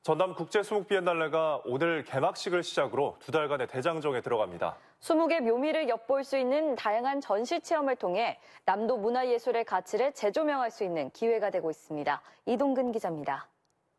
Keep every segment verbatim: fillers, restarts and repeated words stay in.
전남 국제수목비엔날레가 오늘 개막식을 시작으로 두 달간의 대장정에 들어갑니다. 수목의 묘미를 엿볼 수 있는 다양한 전시 체험을 통해 남도 문화예술의 가치를 재조명할 수 있는 기회가 되고 있습니다. 이동근 기자입니다.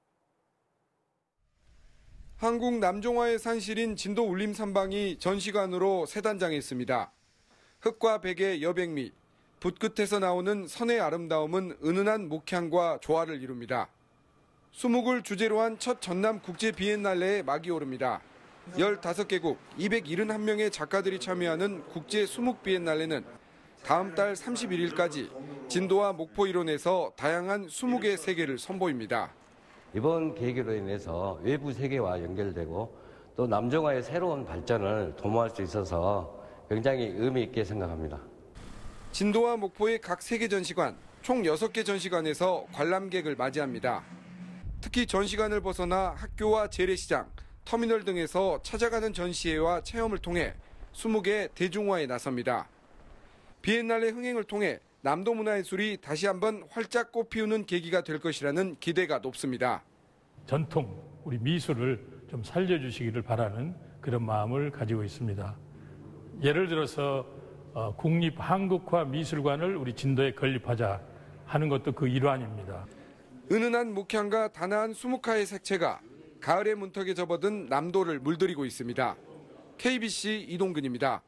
한국 남종화의 산실인 진도 울림산방이 전시관으로 새 단장했습니다. 흙과 백의 여백미, 붓끝에서 나오는 선의 아름다움은 은은한 목향과 조화를 이룹니다. 수목을 주제로 한 첫 전남 국제 비엔날레에 막이 오릅니다. 열다섯 개국 이백칠십일 명의 작가들이 참여하는 국제 수목 비엔날레는 다음 달 삼십일 일까지 진도와 목포 일원에서 다양한 수목의 세계를 선보입니다. 이번 계기로 인해서 외부 세계와 연결되고 또 남종화의 새로운 발전을 도모할 수 있어서 굉장히 의미 있게 생각합니다. 진도와 목포의 각 세 개 전시관, 총 여섯 개 전시관에서 관람객을 맞이합니다. 특히 전시관을 벗어나 학교와 재래시장, 터미널 등에서 찾아가는 전시회와 체험을 통해 수목의 대중화에 나섭니다. 비엔날레 흥행을 통해 남도 문화예술이 다시 한번 활짝 꽃피우는 계기가 될 것이라는 기대가 높습니다. 전통, 우리 미술을 좀 살려주시기를 바라는 그런 마음을 가지고 있습니다. 예를 들어서 국립한국화미술관을 우리 진도에 건립하자 하는 것도 그 일환입니다. 은은한 목향과 단아한 수묵화의 색채가 가을의 문턱에 접어든 남도를 물들이고 있습니다. 케이비씨 이동근입니다.